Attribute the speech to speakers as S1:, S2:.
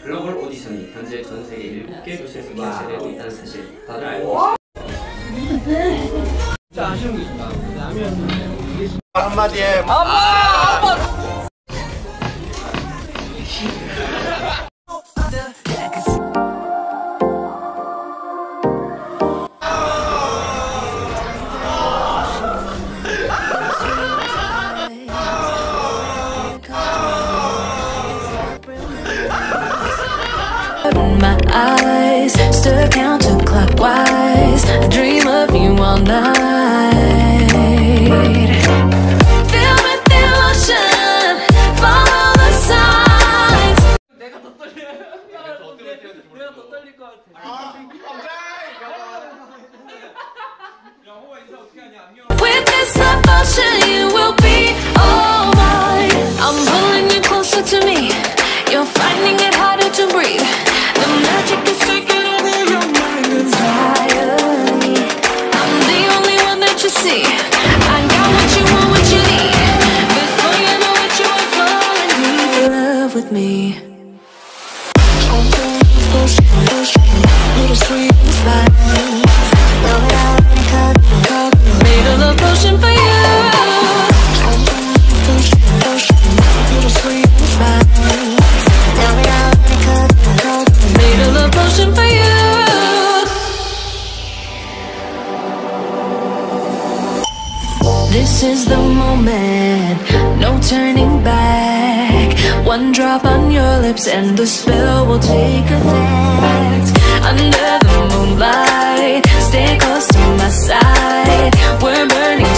S1: 글로벌 오디션이 현재 전 세계 7개 도시에서 개최되고 있다는 사실 다들 알고 계시죠? 진짜 아쉬운 게 있다. 라면
S2: 한마디에
S3: My eyes stood counterclockwise. I dream of you all night. Feel with the ocean, follow the signs.
S1: 내가 더 떨려. 내가 더 떨릴 것 같아.
S3: With this love potion, you will be all mine. I'm pulling you closer to me. You're finding it harder to breathe. The magic is taking over your mind entirely. I'm the only one that you see. I got what you want, what you need. Before you know it, you are falling deep in love with me. Little sweet slide. Made a love potion for you. Little sweet slide. Made a love potion for you. This is the moment, no turning back. One drop on your lips and the spell will take effect. Under the moonlight, stay close to my side. We're burning